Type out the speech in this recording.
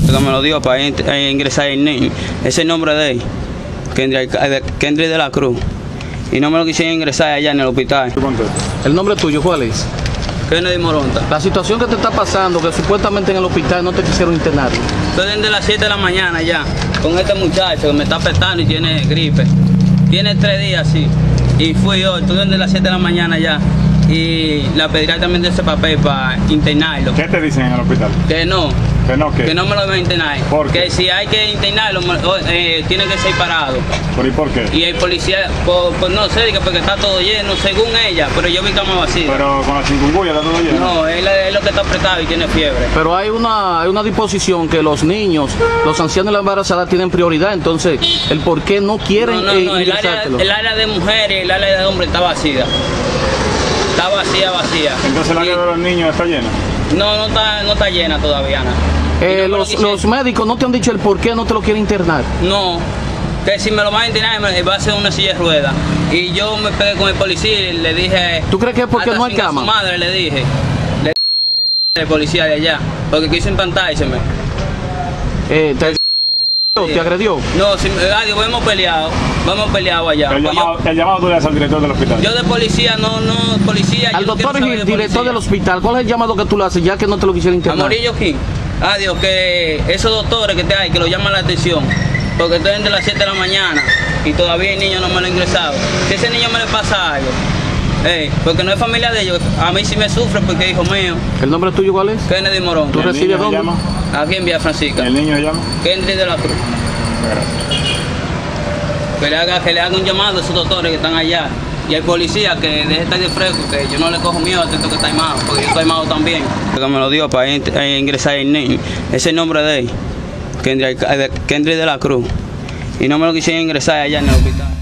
que me lo dio para ingresar el niño. Ese es el nombre de él, Kendry de la Cruz. Y no me lo quisieron ingresar allá en el hospital. ¿El nombre tuyo cuál es? Kennedy Moronta. La situación que te está pasando, que supuestamente en el hospital no te quisieron internar. Estoy desde las 7 de la mañana ya, con este muchacho que me está afectando y tiene gripe. Tiene 3 días, sí. Y fui yo, estoy desde las 7 de la mañana ya. Y la pediatra también de ese papel para internarlo. ¿Qué te dicen en el hospital? Que no. ¿Que no qué? Que no me lo van a internar. ¿Por qué? Que si hay que internarlo, tiene que ser parado. ¿Y por qué? Y el policía, pues no sé, porque está todo lleno, según ella, pero yo vi cama vacía. Pero con la chikungunya está todo lleno. No, él es lo que está apretado y tiene fiebre. Pero hay una disposición que los niños, los ancianos y las embarazadas tienen prioridad, entonces, ¿el por qué no quieren ingresártelo? El área de mujeres y el área de hombres está vacía. Está vacía. Entonces el área de los niños está llena. No está llena todavía, nada. Los médicos no te han dicho el por qué no te lo quieren internar. No, que si me lo van a internar va a ser una silla de ruedas. Y yo me pegué con el policía y le dije... ¿Tú crees que es porque no hay cama? A su madre le dije el policía de allá, porque quiso implantárseme. ¿Te agredió? No, hemos peleado allá. El llamado tú le das al director del hospital. Yo de policía, policía. Al doctor y el director del hospital, ¿cuál es el llamado que tú le haces ya que no te lo quisieron internar? A Morillo King. Adiós, que esos doctores que te hay, que lo llaman la atención, porque estoy desde las 7 de la mañana y todavía el niño no me lo ha ingresado. Si ese niño me le pasa algo, porque no es familia de ellos, a mí sí me sufre porque es hijo mío. ¿El nombre tuyo cuál es? Kennedy Morón. ¿Tú resides dónde? Aquí en Villa Francisca. ¿El niño se llama? Kendry de la Cruz. Gracias. Que le haga un llamado a esos doctores que están allá. Y al policía que deje de estar de fresco, que yo no le cojo miedo a esto que está armado, porque yo estoy armado también. Que me lo dio para ingresar el niño. Ese es el nombre de él, Kendry de la Cruz. Y no me lo quisieron ingresar allá en el hospital.